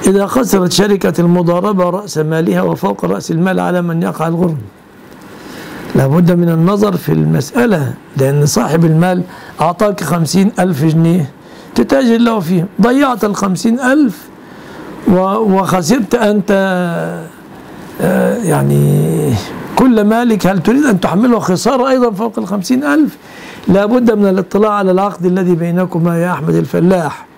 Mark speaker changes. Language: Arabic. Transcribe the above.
Speaker 1: إذا خسرت شركة المضاربة رأس مالها وفوق رأس المال على من يقع الغرم. لابد من النظر في المسألة، لأن صاحب المال أعطاك 50,000 جنيه تتاجر له فيه، ضيعت 50,000 وخسرت أنت يعني كل مالك. هل تريد أن تحمله خسارة أيضا فوق 50,000؟ لابد من الاطلاع على العقد الذي بينكما يا أحمد الفلاح.